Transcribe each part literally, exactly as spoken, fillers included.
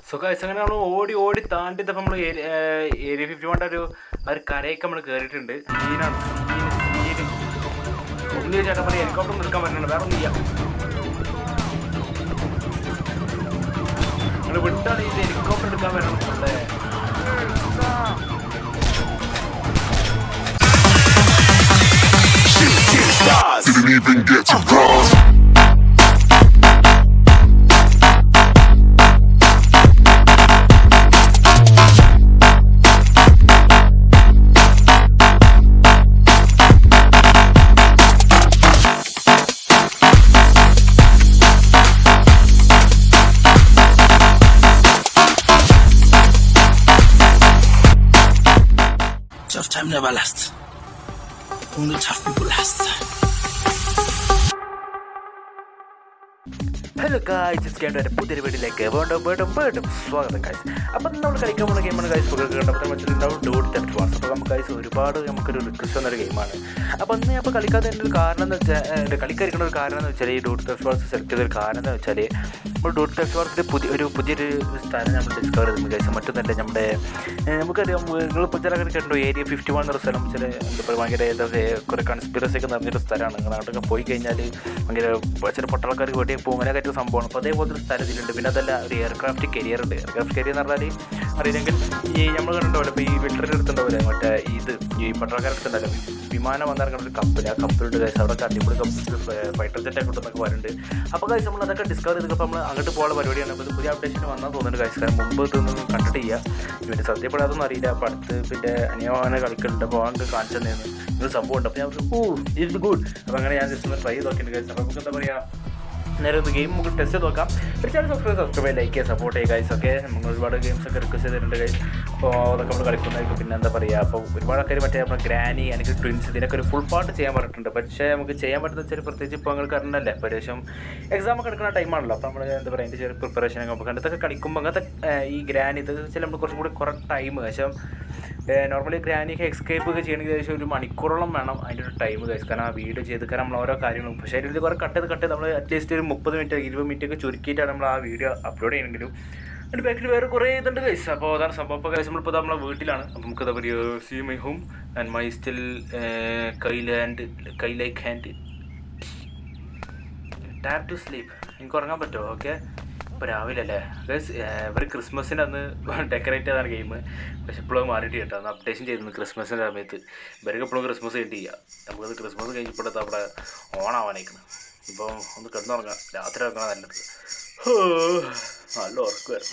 So guys അങ്ങനെ നമ്മൾ ഓടി ഓടി താണ്ടിയപ്പോൾ നമ്മൾ ഏരിയ ഫിഫ്റ്റി വണ്ടെ ഒരു ഒരു കരയൊക്കെ നമ്മൾ കയറിയിട്ടുണ്ട്. സീനാണ് സീന് സീന് ഒന്നിന് ചേട്ടാ പറയും ഹെലികോപ്റ്റർ നിൽക്കാൻ പറ്റുന്നുണ്ട്, വേറെ ഒന്നും ചെയ്യാം. നിങ്ങൾ വിട്ടാണ് ഈ ഹെലികോപ്റ്റർ എടുക്കാൻ പറ്റണം അല്ലേ? Didn't even get to cross. Tough time never lasts. Only tough people last. Hello guys, itsgametime പുതിയൊരു വീട്ടിലേക്ക് വീണ്ടും വീണ്ടും വീണ്ടും സ്വാഗതം ഗായ്സ്. അപ്പം നമ്മൾ കളിക്കാൻ പോകുന്ന ഗെയിമാണ് ഗായ്സ്. കുട്ടികൾക്ക് കണ്ടപ്പോൾ വെച്ചിട്ടുണ്ടാവും ഡോട്ട് തെഫ്റ്റ് വാർസ്. അപ്പോൾ നമുക്ക് ഗായ്സ് ഒരുപാട് നമുക്കൊരു റിക്വസ്റ്റ് വന്നൊരു ഗെയിമാണ്. അപ്പോൾ അന്ന് ഞാൻ ഇപ്പോൾ കളിക്കാത്തതിൻ്റെ ഒരു കാരണം എന്ന് വെച്ചാൽ കളിക്കാതിരിക്കുന്ന ഒരു കാരണം എന്ന് വെച്ചാൽ ഈ ഡോട്ട് തെഫ്റ്റ് വാർസ് സെലക്ട് ചെയ്തൊരു കാരണം എന്ന് വെച്ചാൽ നമ്മൾ ഡോട്ട് തെഫ്റ്റ് വാർസിൻ്റെ പുതിയ ഒരു പുതിയൊരു സ്ഥലം നമ്മൾ ഡിസ്കവർ ചെയ്തിട്ടുണ്ട് ഗായ്സ്. മറ്റൊന്നല്ല, നമ്മുടെ നമുക്കറിയാം നിങ്ങളിപ്പോൾ ചില കേട്ടോ ഏരിയ ഫിഫ്റ്റി വൺ എന്നൊരു സ്ഥലം ചില എന്താ പറയുക ഭയങ്കര ഏതാ കുറേ കൺസ്പിറസി ഒക്കെ നിറഞ്ഞൊരു സ്ഥലമാണ്. നിങ്ങൾ അങ്ങോട്ടൊക്കെ പോയി കഴിഞ്ഞാൽ ഭയങ്കര ചില പൊട്ടളക്കാർക്ക് വേണ്ടി പോകും അങ്ങനെ കാര്യം സംഭവമാണ്. അപ്പോൾ അതേപോലത്തെ ഒരു സ്ഥലത്തിലുണ്ട്. പിന്നെ അതല്ല ഒരു എയർക്രാഫ്റ്റ് കരിയർ ഉണ്ട്. എയർക്രാഫ്റ്റ് കരിയർ എന്ന് പറഞ്ഞാൽ അറിയില്ലെങ്കിൽ ഈ നമ്മൾ കണ്ടിട്ടുണ്ടല്ലോ ഇപ്പോൾ ഈ വിട്ടറിൻ്റെ അടുത്തുണ്ടാവില്ലേ മറ്റേ ഇത് ഈ പട്ടാളക്കാരുടെ അടുത്തുണ്ടല്ലോ വിമാനം വന്നിറങ്ങുന്ന ഒരു കപ്പൽ, ആ കപ്പലുണ്ട് ഗൈസ്. അവിടെ അടിപൊളി കപ്പൽ ഫൈറ്റർ ജെറ്റ് ഒക്കെ ഉണ്ടെന്നൊക്കെ വരുന്നുണ്ട്. അപ്പോൾ ഗൈസ് നമ്മൾ അതൊക്കെ ഡിസ്കവർ ചെയ്തപ്പോൾ നമ്മൾ അങ്ങോട്ട് പോകാനുള്ള പരിപാടിയാണ്. അപ്പോൾ ഇത് പുതിയ അപ്ഡേഷൻ വന്നാൽ തോന്നുന്നുണ്ട് ഗൈസ്. കാരണം മുമ്പ് ഇതൊന്നും കണ്ടിട്ട് ചെയ്യുക ഇവൻ്റെ സത്യപ്പെടാതൊന്നും അറിയില്ല. അപ്പോൾ അടുത്ത് പിന്നെ അനിയമാനെ കളിക്കലുണ്ട്. അപ്പോൾ അങ്ങ് കാണിച്ചു തന്നെയാണ് ഇതൊരു സംഭവം ഉണ്ട്. അപ്പോൾ ഞാൻ ഓ ഇറ്റ് ഗുഡ്. അപ്പോൾ അങ്ങനെ ഞാൻ ജസ്റ്റ് ഒന്ന് ട്രൈ ചെയ്ത് നോക്കിയിട്ടുണ്ട് ഗൈസ്. അപ്പോൾ നമുക്ക് എന്താ പറയുക നേരെ ഒരു ഗെയിം നമുക്ക് ടെസ്റ്റ് ചെയ്ത് നോക്കാം. ഒരു ചാനൽ സബ്സ്ക്രൈബ് സബ്സ്ക്രൈബ് ലൈക്ക് ചെയ്യുക, സപ്പോർട്ട് ചെയ്യുക ഗൈസ്. ഓക്കെ, നമ്മൾ ഒരുപാട് ഗെയിംസൊക്കെ റിക്വസ്റ്റ് ചെയ്തിട്ടുണ്ട് ഗൈസ്. അപ്പോൾ അതൊക്കെ നമ്മൾ കളിക്കുന്നതായിരിക്കും. പിന്നെ എന്താ പറയുക, അപ്പോൾ ഒരുപാട് ആൾക്കാർ മറ്റേ നമ്മുടെ ഗ്രാനി എനിക്ക് ട്വിൻസ് ഇതിനൊക്കെ ഒരു ഫുൾ പാർട്ട് ചെയ്യാൻ പറഞ്ഞിട്ടുണ്ട്. പക്ഷേ നമുക്ക് ചെയ്യാൻ പറ്റുന്ന വെച്ചാൽ പ്രത്യേകിച്ച് ഇപ്പോൾ നിങ്ങൾക്ക് അറിഞ്ഞല്ലേ ഏകദേശം എക്സാം ഒക്കെ എടുക്കുന്ന ടൈമാണല്ലോ. അപ്പോൾ നമ്മൾ എന്താ പറയുക അതിൻ്റെ ചെറിയ പ്രിപ്പറേഷനൊക്കെ നമുക്ക് ഇതൊക്കെ കളിക്കുമ്പോൾ അങ്ങനത്തെ ഈ ഗ്രാനി ഇതൊക്കെ വെച്ചാൽ നമ്മൾ കുറച്ചും കൂടി കുറേ ടൈം പക്ഷേ നോർമലി ഗ്രാനിയൊക്കെ എക്സ്കേപ്പ് ഒക്കെ ചെയ്യണമെങ്കിൽ ഏകദേശം ഒരു മണിക്കൂറോളം വേണം അതിൻ്റെ ഒരു ടൈം കഴിച്ച്. കാരണം ആ വീഡിയോ ചെയ്ത് കാരണം നമ്മൾ ഓരോ കാര്യങ്ങളും പക്ഷേ അതിൽ കുറേ കട്ട് ചെയ്ത് കട്ട് ചെയ്ത് നമ്മൾ അറ്റ്ലീസ്റ്റ് ഒരു മുപ്പത് മിനിറ്റ് ഇരുപത് മിനിറ്റ് ഒക്കെ ചുരുക്കിയിട്ടാണ് നമ്മൾ ആ വീഡിയോ അപ്ലോഡ് ചെയ്യണമെങ്കിലും അതിൻ്റെ ബാക്കിൽ വേറെ കുറേ ഇതുണ്ട് ഗൈസ്. അപ്പോൾ അതാണ് സംഭവം. അപ്പോൾ ഗൈസ് നമ്മളിപ്പോൾ നമ്മളെ വീട്ടിലാണ്. അപ്പോൾ നമുക്ക് എന്താ പറയുക see my home and my still കൈലാൻഡ് കൈലൈക്ക് ഹാൻഡ് ടാപ്പ് ടു സ്ലീപ്പ്. എനിക്ക് ഉറങ്ങാൻ പറ്റുമോ? ഓക്കെ, ഇപ്പോൾ രാവിലെ അല്ലേ ഗൈസ്. ഇവർ ക്രിസ്മസിൻ്റെ അന്ന് ഡെക്കറേറ്റ് ചെയ്താണ് ഗെയിം. പക്ഷെ ഇപ്പോഴും മാറിയിട്ട് കേട്ടോ, അന്ന് അപ്ഡേഷൻ ചെയ്തിരുന്നു ക്രിസ്മസിൻ്റെ സമയത്ത്. ഇവർക്ക് എപ്പോഴും ക്രിസ്മസ് കഴിഞ്ഞ് ചെയ്യുക. നമുക്കത് ക്രിസ്മസ് കഴിഞ്ഞപ്പോഴത്തെ അവിടെ ഓണാവാനേക്കണം. ഇപ്പം ഒന്ന് കിടന്നുറങ്ങാം, രാത്രി ഇറങ്ങണം നല്ലത്. നല്ല ഉറക്കം വരണം.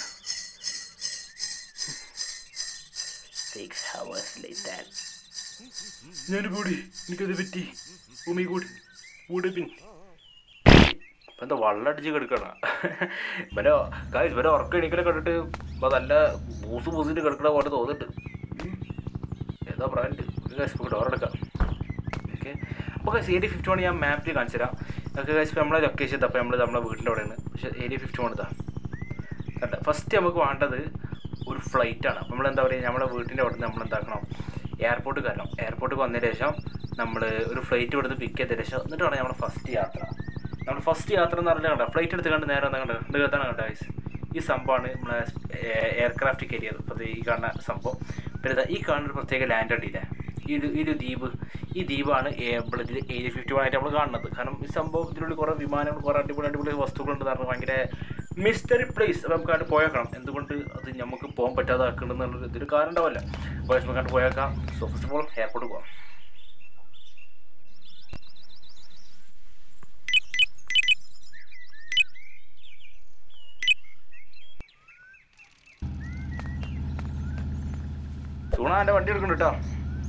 ഞാൻ കൂടി എനിക്കത് പറ്റി ഭൂമി കൂടി കൂടി പിന്നെ ഇപ്പം എന്താ വെള്ളം അടിച്ച് കിടക്കണം. ഇവരെ കാര്യം ഇവരെ ഉറക്കം എണീക്കലെ കണ്ടിട്ട് ഇപ്പോൾ നല്ല ബൂസ് ബൂസിട്ട് കിടക്കണ പോലെ തോന്നിട്ട് ഏതാ ബ്രാൻഡ് കാശ് ഡോറെടുക്കാം. ഓക്കെ, അപ്പോൾ ഏരിയ ഫിഫ്റ്റി വൺ ഞാൻ മാപ്പിൽ കാണിച്ചു തരാം. നമുക്ക് കാശ് നമ്മളെ ലൊക്കേഷൻ അപ്പോൾ നമ്മൾ നമ്മളെ വീടിൻ്റെ അവിടെയാണ്. പക്ഷേ ഏരിയ ഫിഫ്റ്റി വൺ ഇതാ കണ്ട. ഫസ്റ്റ് നമുക്ക് വേണ്ടത് ഒരു ഫ്ലൈറ്റാണ്. അപ്പോൾ നമ്മളെന്താ പറയുക നമ്മളെ വീട്ടിൻ്റെ അവിടെ നിന്ന് നമ്മളെന്താക്കണം എയർപോർട്ട് കയറണം. എയർപോർട്ടിൽ വന്നതിന് ശേഷം നമ്മൾ ഒരു ഫ്ലൈറ്റ് ഇവിടുന്ന് പിക്ക് ചെയ്തതിന് ശേഷം എന്നിട്ട് വേണം നമ്മുടെ ഫസ്റ്റ് യാത്ര. നമ്മൾ ഫസ്റ്റ് യാത്ര എന്ന് പറഞ്ഞാൽ കണ്ട ഫ്ലൈറ്റ് എടുത്ത് കണ്ട് നേരെ വന്നാൽ കണ്ട രണ്ട് കത്താണ് കണ്ട ഗൈസ്. ഈ സംഭവമാണ് നമ്മളെ എയർക്രാഫ്റ്റ് കരിയർ. അപ്പോൾ ഈ കാണുന്ന സംഭവം. പിന്നെ ഈ കാണുന്ന ഒരു പ്രത്യേക ലാൻഡ് ഉണ്ടില്ലേ, ഈ ഒരു ഈ ഒരു ദ്വീപ്, ഈ ദ്വീപാണ് ഇതിൽ ഏരിയ ഫിഫ്റ്റി വൺ ആയിട്ട് നമ്മൾ കാണുന്നത്. കാരണം ഈ സംഭവം ഇതിനുള്ളിൽ കുറേ വിമാനങ്ങൾ കുറേ അടിപൊളി അടിപൊളി വസ്തുക്കളുണ്ടെന്ന് പറഞ്ഞാൽ ഭയങ്കര മിസ്റ്ററി പ്ലേസ്. അപ്പോൾ നമുക്ക് കണ്ട് പോയേക്കണം. എന്തുകൊണ്ട് അത് നമുക്ക് പോകാൻ പറ്റാതെ ആക്കണമെന്നുള്ളൊരു ഇതൊരു കാരണം ഉണ്ടാവില്ല. അപ്പോൾ നമുക്ക് കണ്ട് പോയേക്കാം. So first of all airport പോകാം. സൂണ എൻ്റെ വണ്ടി എടുക്കുന്നുണ്ട് കേട്ടോ.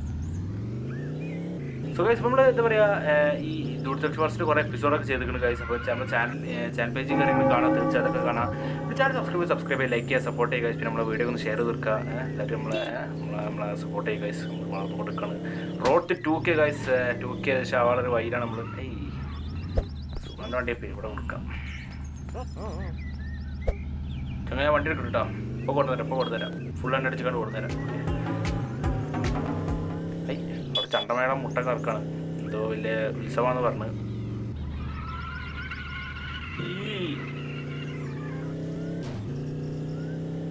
സോ ഗൈസ് നമ്മൾ എന്താ പറയുക ഈ ഡോട്ട് തെഫ്റ്റ് വാർസിൻ്റെ കുറേ എപ്പിസോഡൊക്കെ ചെയ്തിട്ടുണ്ട് ഗൈസ്. അപ്പോൾ നമ്മുടെ ചാനൽ ചാനൽ പേജിൽ കാര്യങ്ങൾ കാണാൻ തീർച്ചയായും അതൊക്കെ കാണാം. പിന്നെ ചാനൽ സബ്സ്ക്രൈബ് സബ്സ്ക്രൈബ് ചെയ്യുക, ലൈക്ക് ചെയ്യുക, സപ്പോർട്ട് ചെയ്യുക ഗൈസ്. പിന്നെ നമ്മളെ വീഡിയോ ഒന്ന് ഷെയർ ചെയ്ത് തീർക്കുക. എല്ലാവരും നമ്മളെ നമ്മളെ നമ്മളെ സപ്പോർട്ട് ചെയ്യുക ഗൈസ്. നമ്മൾ കൊടുക്കുകയാണ് road two K guys. Two K വളരെ വൈകിലാണ് നമ്മൾ ഈ സുഖാൻ്റെ വണ്ടിയെ പേര് ഇവിടെ കൊടുക്കാം. ചങ്ങനെ വണ്ടി എടുക്കും കേട്ടോ. ഇപ്പോൾ കൊടുത്തരാം ഇപ്പോൾ കൊടുത്തരാം ഫുൾ ഹൺഡ് അടിച്ച് കണ്ട് കൊടുത്തരാം. അവിടെ ചണ്ടമേളം മുട്ട കറക്കാണ്, എന്തോ വലിയ ഉത്സവമാണെന്ന് പറഞ്ഞ്. ഈ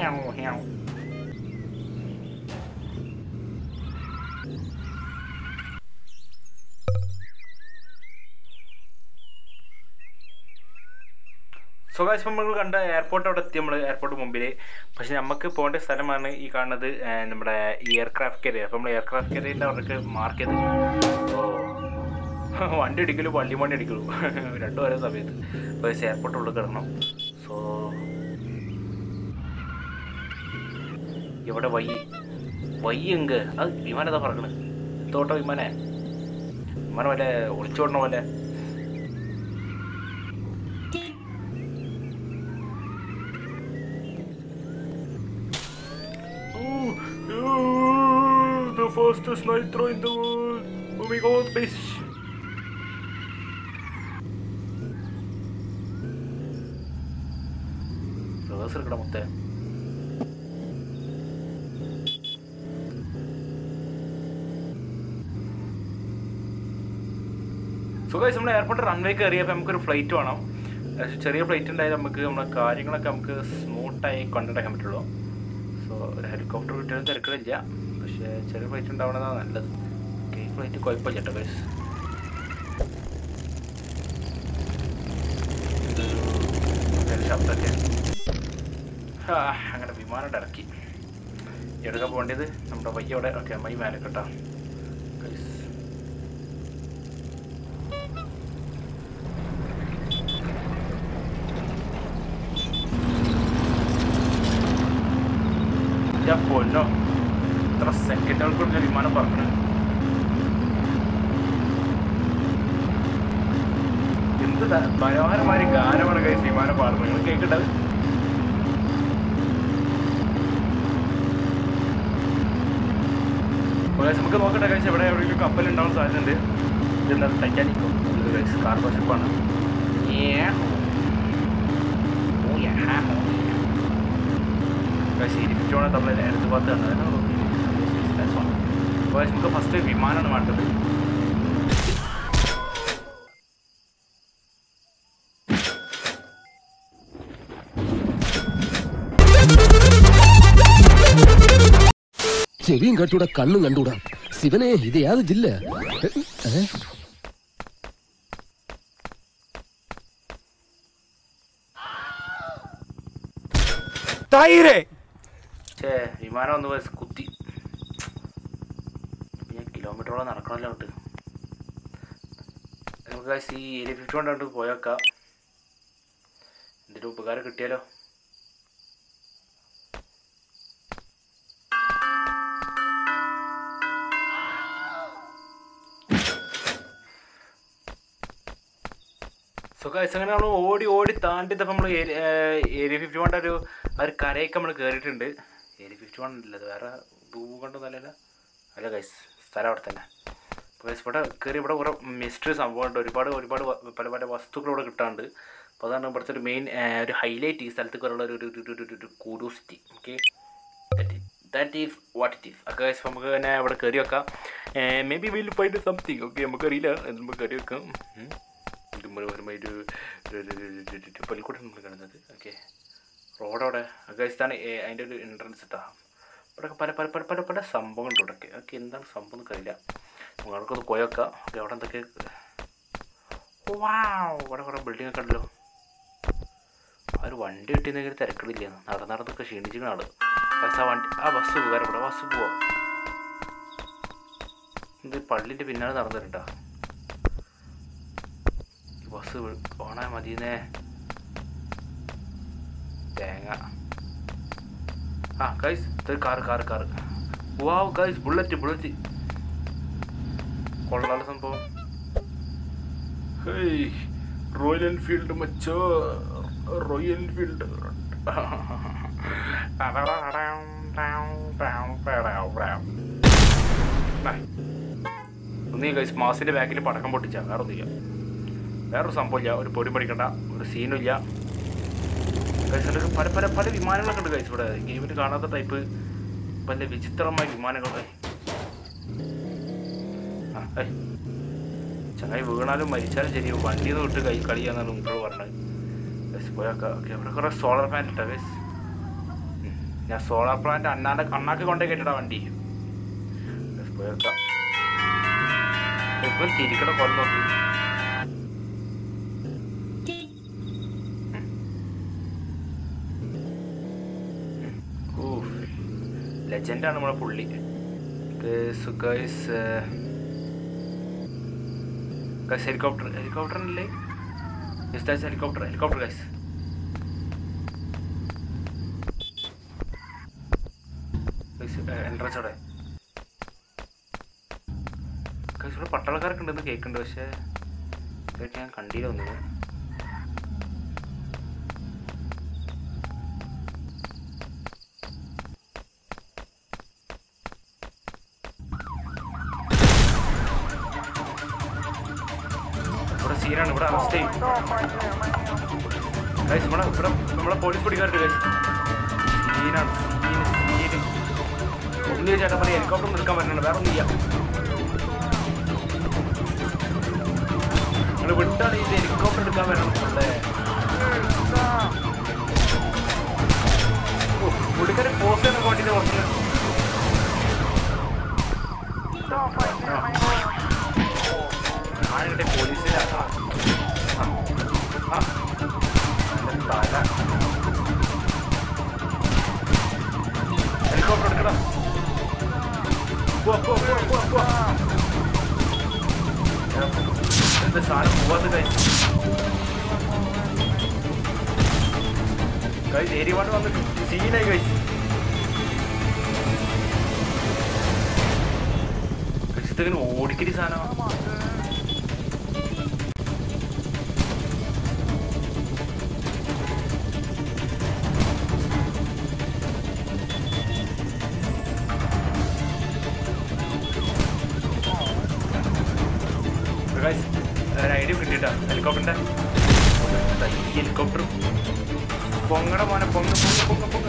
സോ ഗൈസ് നമ്മൾ കണ്ട എയർപോർട്ട് അവിടെ എത്തി നമ്മൾ എയർപോർട്ട് മുമ്പിൽ. പക്ഷെ നമുക്ക് പോകേണ്ട സ്ഥലമാണ് ഈ കാണുന്നത് നമ്മുടെ ഈ എയർക്രാഫ്റ്റ് കാരിയർ. അപ്പോൾ നമ്മൾ എയർക്രാഫ്റ്റ് കാരിയറിൻ്റെ അവർക്ക് മാർക്ക് ചെയ്ത് ഓ വണ്ടി അടിക്കലു വള്ളി വണ്ടി അടിക്കലു രണ്ടും ഓരോ സമയത്ത്. അപ്പോൾ ഗൈസ് എയർപോർട്ട് ഉള്ളിൽ കിടക്കണം. സോ ഇവിടെ വയ്യ വയ്യ എങ്ക് അത് വിമാനം എന്താ പറക്കണത്? തോട്ടോ വിമാനേ വിമാനം വല്ല ഒളിച്ചോടണ പോലെ. The fastest nitro in the world. Oh my god, bitch. Reverse എടുക്കണം മൊത്തം. സോ ഗൈസ് നമ്മൾ എയർപോർട്ട് റൺവേ കയറിയപ്പോൾ നമുക്കൊരു ഫ്ലൈറ്റ് വേണം. ചെറിയ ഫ്ലൈറ്റ് ഉണ്ടായാലും നമുക്ക് നമ്മുടെ കാര്യങ്ങളൊക്കെ നമുക്ക് സ്മൂത്തായി കൊണ്ടുനടക്കാൻ പറ്റുള്ളൂ. സോ ഒരു ഹെലികോപ്റ്റർ കിട്ടിയാലും തിരക്കില്ല, പക്ഷേ ചെറിയ ഫ്ലൈറ്റ് ഉണ്ടാവണതാണ് നല്ലത്. ഓക്കെ ഈ ഫ്ലൈറ്റ് കുഴപ്പമില്ല കേട്ടോ ഗൈസ്. ഇതൊരു ശബ്ദമൊക്കെ ആ അങ്ങനെ വിമാനം ഇറക്കി എടുക്കാൻ പോകേണ്ടത് നമ്മുടെ വയ്യോടെ. ഓക്കെ മൈ മേലെ കേട്ടോ ഗൈസ്. പൊന്നോ ഇത്ര സെക്കൻഡുകൾക്കുള്ള വിമാനം പറഞ്ഞത്. എന്ത് മനോഹരമായ ഗാനമാണ് കൈസ് വിമാനം പാടുന്നത്. നിങ്ങൾ കേൾക്കേണ്ടത് നമുക്ക് നോക്കട്ടെ കൈസ്. എവിടെ എവിടെയെങ്കിലും കപ്പലുണ്ടാവാൻ സാധ്യതയുണ്ട്. ഇതെന്താ ടൈറ്റാനിക്കോ കൈസ്? കാർഗോ ഷിപ്പാണ്. ശരിക്കും നമ്മൾ എടുത്ത് പത്ത് കണ്ടത്. നമുക്ക് ഫസ്റ്റ് വിമാനമാണ് വേണ്ടത്. ചെവിയും കട്ടൂടാ കണ്ണും കണ്ടൂടാ. ശിവനെ ഇത് യാത് ജില്ല വിമാനം ഒന്ന് കുത്തി. ഞാൻ കിലോമീറ്ററോളം നടക്കണമല്ലോ അങ്ങോട്ട്. നമുക്ക് ഈ ഏരിയ ഫിഫ്റ്റി കൊണ്ടോട്ട് പോയേക്കാം. എന്തെങ്കിലും ഉപകാരം കിട്ടിയാലോ. സോ ഗൈസ് അങ്ങനെ നമ്മൾ ഓടി ഓടി താണ്ടിയപ്പോൾ നമ്മൾ ഏരിയ ഫിഫ്റ്റി വണ്ണിൻ്റെ ഒരു ആ ഒരു കരയൊക്കെ നമ്മൾ കയറിയിട്ടുണ്ട്. ഏരിയ ഫിഫ്റ്റി വൺ അല്ല, അത് വേറെ ഭൂഖണ്ഡമൊന്നുമല്ല. അല്ല ഗൈസ് സ്ഥലം അവിടെ തന്നെ. അപ്പോൾ ഗൈസ് ഇവിടെ കയറി ഇവിടെ കുറേ മിസ്റ്ററി സംഭവമുണ്ട്. ഒരുപാട് ഒരുപാട് പല പല വസ്തുക്കൾ ഇവിടെ കിട്ടാറുണ്ട്. അപ്പോൾ അതാണ് ഇവിടുത്തെ ഒരു മെയിൻ ഒരു ഹൈലൈറ്റ്. ഈ സ്ഥലത്തേക്ക് ഉള്ള ഒരു ഒരു curiosity. Okay that is what it is. Okay guys നമുക്ക് തന്നെ ഇവിടെ കയറി വെക്കാം. Maybe will find something. Okay നമുക്കറിയില്ല, നമുക്ക് കയറി വെക്കാം. മനോഹരമായൊരു പൽക്കൂട്ടം നമ്മൾ കാണുന്നത്. ഓക്കെ റോഡവിടെ അഗസ്താണ് അതിൻ്റെ ഒരു എൻട്രൻസ് ഇട്ടാ. ഇവിടെ പല പല പല പല പല സംഭവങ്ങളുണ്ട് ഇവിടെയൊക്കെ. ഓക്കെ എന്താണ് സംഭവം എന്ന് അറിയില്ല. നമുക്കത് പോയേക്കാം. ഓക്കെ അവിടെ എന്തൊക്കെ വാവ് ഇവിടെ കുറേ ബിൽഡിംഗ് ഒക്കെ ഉണ്ടല്ലോ. ആ ഒരു വണ്ടി കിട്ടിയെന്നെങ്കിൽ തിരക്കിടില്ല. നടന്ന് നടന്നൊക്കെ ക്ഷീണിച്ചിരിക്കുന്ന ആള്. പക്ഷേ ആ വണ്ടി ആ ബസ് ഉപകാരം ഇവിടെ ബസ് പോവാം. ഇത് പള്ളിൻ്റെ പിന്നാലെ നടന്നിട്ടുണ്ടോ? ബസ് ഓണാ മതിയെന്നേ തേങ്ങ. ആ ഗൈസ് ഇത് car car car wow guys bullet bullet കൊള്ളാനുള്ള സംഭവം. ഹേയ് റോയൽ എൻഫീൽഡ് മച്ചോ, റോയൽ എൻഫീൽഡ്. ഒന്നീ ഗൈസ് മാസിൻ്റെ ബാക്കിൽ പടക്കം പൊട്ടിച്ചാ വേറെ ഒന്നുമില്ല. വേറൊരു സംഭവമില്ല, ഒരു പൊടി പഠിക്കണ്ട, ഒരു സീനും ഇല്ല. ഗൈസ് പല പല പല വിമാനങ്ങളൊക്കെ ഉണ്ട് ഗൈസ് ഇവിടെ. ഗെയിമിൽ കാണാത്ത ടൈപ്പ് പല വിചിത്രമായ വിമാനങ്ങൾ. ആ ഏ ചങ്ങായി വീണാലും മരിച്ചാലും ശരി വണ്ടിയിൽ നിന്ന് വിട്ട് കൈ കളിയാന്നാണ് മുമ്പോട് പറഞ്ഞത്. ഗൈസ് പോയാക്കാം. ഓക്കെ ഇവിടെ കുറേ സോളർ പാനൽ ഇട്ടാ ഗൈസ്. ഞാൻ സോളാർ പ്ലാന്റ് അണ്ണാൻ്റെ അണ്ണാക്ക് കൊണ്ടേ കേട്ടിടാ വണ്ടി തിരിക്കട കൊല്ലം നോക്കി ലെജൻഡാണ് നമ്മളെ പുള്ളി. ഹെലികോപ്റ്റർ ഹെലികോപ്റ്ററിനല്ലേ ഹെലികോപ്റ്റർ ഹെലികോപ്റ്റർ ഗൈസ്. എൻട്രൻസ് അവിടെ ഗൈസ്. ഇവിടെ പട്ടാളക്കാരൊക്കെ ഉണ്ടെന്ന് കേൾക്കുന്നുണ്ട്, പക്ഷേ ഇതൊക്കെ ഞാൻ കണ്ടില്ല ഒന്നിന്. ഇവിടെ സീനാണ്, ഇവിടെ അറസ്റ്റ് ചെയ്യും ഗൈസ്. നമ്മളെ ഇവിടെ നമ്മളെ പോലീസ് പിടിക്കാറുണ്ട് ഗൈസ്. സീനാണ് സീന് സീന്. ഒന്നും ചേട്ടാ പറയാം, ഹെലികോപ്റ്റർ നിൽക്കാൻ പറ്റുന്നുണ്ട്, വേറെ ഒന്നും ചെയ്യാം. നിങ്ങൾ വിട്ടാണ് ഇത് ഹെലികോപ്റ്റർ എടുക്കാൻ വരണം അല്ലേ? പുള്ളിക്കാരെ പോസ്റ്റ് ചെയ്യാൻ വേണ്ടിയിട്ട് കുറച്ച് ആരുടെ പോലീസിലാണ് തല. ഹെലികോപ്റ്റർ എടുക്കണം. എന്താ സാധനം പോവാത്ത കഴിച്ച് കഴിച്ച് എരിവാണ്ട് വന്നിട്ട് സീനായി കഴിച്ച് കഴിച്ചതിന് ഓടിക്കരി സാധനമാണ്. ഒരു ഐഡിയ കിട്ടിയിട്ടാ ഹെലികോപ്റ്ററിന്റെ. ഈ ഹെലികോപ്റ്റർ പൊങ്ങട മോനെ പൊങ്ങ പൊങ്ങ പൊങ്ങ പൊങ്ങ.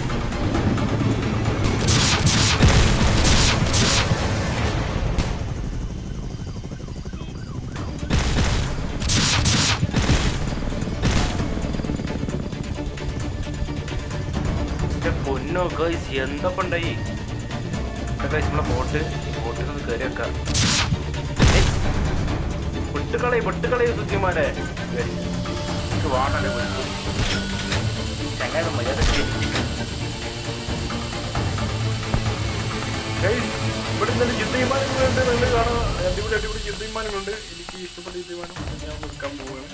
പൊന്നോ ഗൈസ്, എന്താ ഉണ്ടായി ഗൈസ്. നമ്മളെ ബോട്ട് ബോട്ടിൽ നിന്ന് കയറി വെക്കാം. പൊട്ടുകളെ പൊട്ടുകളെ സുദ്ധിമാരെ വാണല്ലേ ചങ്ങായി മര്യാദ. ഇവിടെ ഇന്നലെ യുദ്ധവിമാനങ്ങളുണ്ട്, നിങ്ങൾ കാണാം. അടിപൊളി അടിപൊളി യുദ്ധവിമാനങ്ങളുണ്ട്. എനിക്ക് ഇഷ്ടപ്പെട്ട യുദ്ധവിമാനം ഞാൻ കൊടുക്കാൻ പോവുകയാണ്.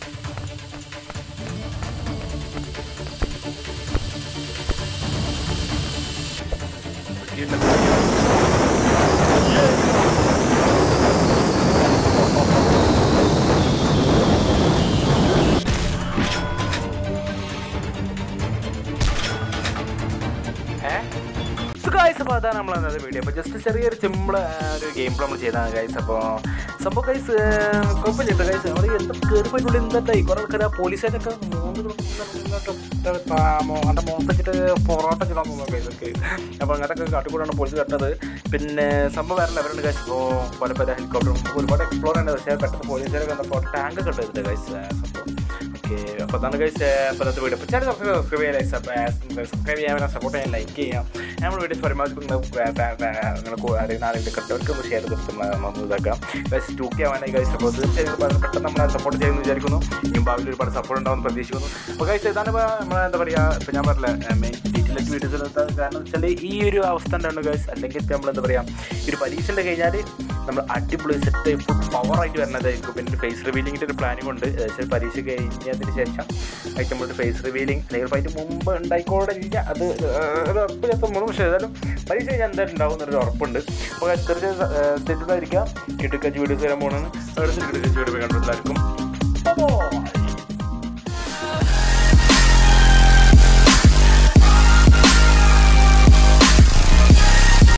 അപ്പോൾ അതാണ് നമ്മൾ അന്നത്തെ വീഡിയോ. അപ്പോൾ ജസ്റ്റ് ചെറിയൊരു സിമ്പിൾ ഒരു ഗെയിം പ്ലേ നമ്മൾ ചെയ്തതാണ് ഗൈസ്. അപ്പോൾ സംഭവം ഗൈസ് കുഴപ്പമില്ല ഗൈസ്. നമ്മൾ എന്താ കയറി പോയിട്ടുള്ളിൽ എന്തായി കുറേ ആൾക്കാർ ആ പോലീസുകാരൊക്കെ മൂന്ന് എൻ്റെ മോത്തച്ചിട്ട് പൊറോട്ട ചിടാൻ തോന്നുന്നു ഗൈസൊക്കെ. അപ്പോൾ അങ്ങനത്തെ കാട്ടിക്കൂടാണ് പോലീസ് കട്ടത്. പിന്നെ സംഭവം വേറെ ലെവലുണ്ട് ഗൈസ്. ഇപ്പോൾ പല പല ഹെലികോപ്റ്ററും ഒരുപാട് എക്സ്പ്ലോർ ചെയ്യേണ്ടത്, പക്ഷേ പെട്ടെന്ന് പോലീസുകാരൊക്കെ വന്നപ്പോൾ ടാങ്ക് കെട്ടത് ഗൈസ് സംഭവം. ഓക്കെ, അപ്പോൾ അതാണ് ഗൈസ് ഇപ്പോഴത്തെ വീഡിയോ. അപ്പോൾ ചാനൽ സബ്സ്ക്രൈബ് സബ്സ്ക്രൈബ് ചെയ്യാൻ സബ്സ്ക്രൈബ് ചെയ്യാൻ സപ്പോർട്ട് ചെയ്യാൻ ലൈക്ക് ചെയ്യാം. നമ്മൾ വീഡിയോസ് പരമാവധി നിങ്ങൾക്ക് അറിയുന്ന ആരെങ്കിലും കണ്ടവർക്ക് ഒന്ന് ഷെയർ ചെയ്തിട്ട് നമ്മൾ ഇതാക്കാം ഗൈസ്. ടു കെ ആവാനായി ഗൈസ്. അപ്പോൾ തീർച്ചയായും പെട്ടെന്ന് നമ്മളെ സപ്പോർട്ട് ചെയ്യുമെന്ന് വിചാരിക്കുന്നു. ഇനിയും ഭാവിയിൽ ഒരുപാട് സപ്പോർട്ട് ഉണ്ടാവുമെന്ന് പ്രതീക്ഷിക്കുന്നു. അപ്പോൾ ഗൈസ് ഇതാണ് നമ്മൾ എന്താ പറയുക, ഇപ്പോൾ ഞാൻ പറഞ്ഞില്ല മെയിൻ ഡീറ്റെയിലായിട്ട് വീഡിയോസ് എടുത്താൽ കാരണം വെച്ചാൽ ഈ ഒരു അവസ്ഥ ഉണ്ടാണ് ഗൈസ്. അല്ലെങ്കിൽ ഇപ്പോൾ നമ്മൾ എന്താ പറയുക, ഈ ഒരു പരീക്ഷൻ്റെ കഴിഞ്ഞാൽ നമ്മൾ അടിപൊളി സെറ്റ് ഫുൾ പവറായിട്ട് വരുന്നതായിരിക്കും. പിന്നെ ഫേസ് റിവീലിങ്ങിൻ്റെ ഒരു പ്ലാനിങ് ഉണ്ട്. ഏകദേശം പരീക്ഷ കഴിഞ്ഞതിന് ശേഷം ആയിട്ട് നമ്മളൊരു ഫേസ് റിവീലിംഗ് അല്ലെങ്കിൽ അതിന് മുമ്പ് ഉണ്ടായിക്കോളില്ല, അത് ഒരു ഉറപ്പില്ലാത്ത പക്ഷേ ഏതായാലും പരീക്ഷ കഴിഞ്ഞാൽ എന്തായാലും ഉണ്ടാവും എന്നൊരു ഉറപ്പുണ്ട്. അപ്പോൾ തീർച്ചയായും സ്റ്റേറ്റുണ്ടായിരിക്കാം. കിട്ടുക്കച്ച് വീഡിയോസ് വരാൻ പോകുന്നതാണ്. കിട്ടുക്കച്ച് വീഡിയോ കണ്ടെത്തായിരിക്കും.